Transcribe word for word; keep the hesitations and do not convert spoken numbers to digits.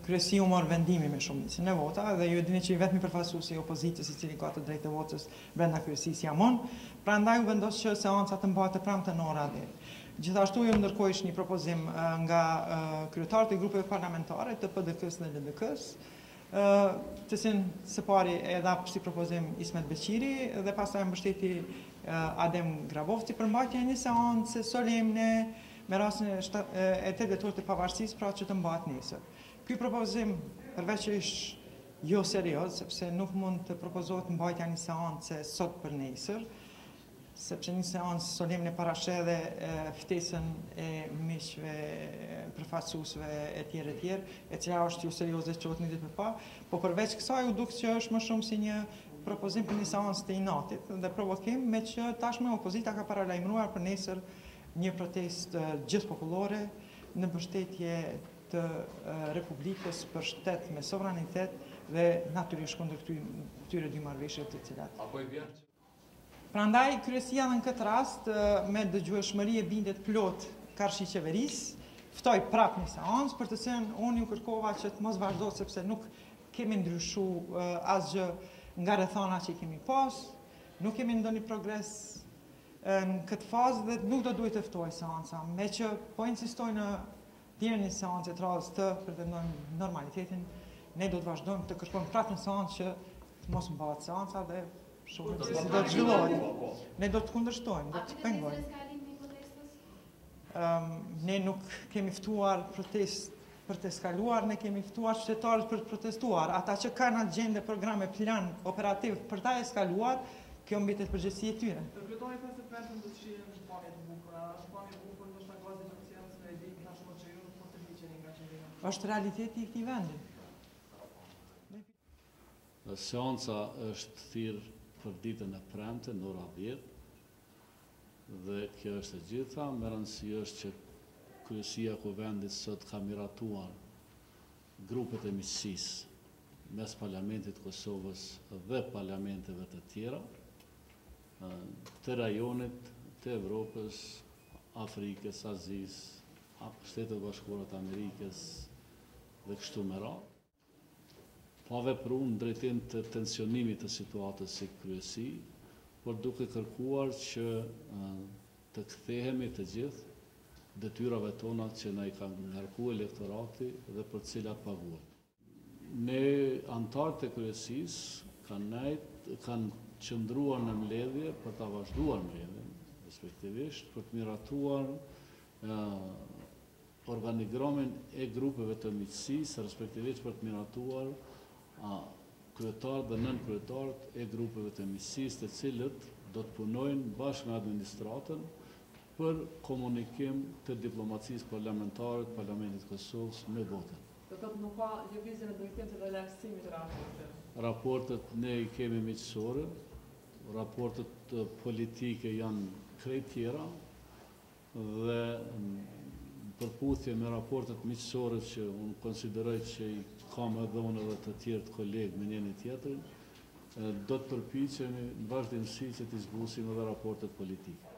kryesiu marr vendimi me shumicën e vota dhe ju e dini që i vetmi përfaqësuesi i opozitës i cili ka të drejtë të votës brenda kryesisë jam unë. Prandaj u vendos që seanca të mbahet të premte në ora dhjetë. Gjithashtu ju ndërkohësh një propozim nga kryetarët e grupeve parlamentare të P D K-s dhe L D K-s, të cilin së pari e dha si propozim Ismet Beqiri dhe pastaj mbështeti Adem Grabovci për mbajtjen e një seance solemne me rastin e tetë dhjetorit të pavarësisë, pra që të mbahet nesër. Ky propozim përveç që është jo serioz, sepse nuk mund të propozohet mbajtja një seance sot për nesër, sepse një seancë solemne parasheh edhe ftesën e miqve, përfaqësuesve e tjerë e tjerë, e cila është jo serioze që një ditë më pa, po përveç kësaj u duk që është më shumë si një propozim për një seancë të inatit dhe provokim, me që tashme opozita ka paralajmëruar për nesër një protestë gjithpopullore në mbështetje të Republikës për shtet me sovranitet dhe natyrisht kundër këtyre dy marrëveshjeve të cilat. Prandaj kryesia në këtë rast me dëgjueshmëri e bindet plot karshi qeverisë, ftoi prap një seancë për të cilën unë ju kërkova që të mos vazhdo sepse nuk kemi ndryshuar asgjë nga rrethana që kemi pas, nuk kemi ndonjë progres në këtë fazë dhe nuk do duhet të ftoj seanca, me që po insistoj në djerë një seancë të radhës të pretendojmë normalitetin, ne do të vazhdojmë të kërkojmë prapë një seancë që të mos mbahet seanca dhe shumë se si do të zhvillohet. Ne do të kundërshtojmë, do të pengojmë. Ne nuk kemi ftuar protest për të skaluar, ne kemi ftuar qytetarët për të protestuar. Ata që kanë agjende, programe, plan operativ për ta eskaluar, kjo mbetet përgjegjësi e tyre. Kryetari tha se premten do të shihen shpamje të bukura, shpamje të bukura ndoshta gazi të oceanit në Edip, tashmë që ju nuk po të ligjeni nga qendrimi. Është realiteti i këtij vendi. Seanca është thirrë për ditën e premte në ora dhjetë dhe kjo është e gjitha, me rëndësi është që kryesia e kuvendit sot ka miratuar grupet e miqësisë mes Parlamentit të Kosovës dhe parlamenteve të tjera, të rajonit, të Evropës, Afrikës, Azisë, Shtetet e Bashkuara të Amerikës dhe kështu me radhë. Pa vepruar në drejtim të tensionimit të situatës si kryesi, por duke kërkuar që të kthehemi të gjithë detyrave tona që na i ka ngarkuar elektorati dhe për të cilat paguam. Ne antarët e kryesisë kanë kanë qëndruar në mbledhje për ta vazhduar mbledhjen, respektivisht për të miratuar organigramin e grupeve të miqësisë, respektivisht për të miratuar kryetarët dhe nën-kryetarët e grupeve të miqësisë, të cilët do të punojnë bashkë me administratën për komunikim të diplomacisë parlamentare të Parlamentit të Kosovës me votën. Do të thotë nuk ka lëvizje në drejtim të relaksimit të raportit. Raportet ne i kemi miqësore, raportet politike janë krejt tjera dhe në përputhje me raportet miqësore që unë konsideroj që i kam edhe unë edhe të tjerë të kolegë me njëri tjetrin, do të përpiqemi në vazhdimsi që të zbusim edhe raportet politike.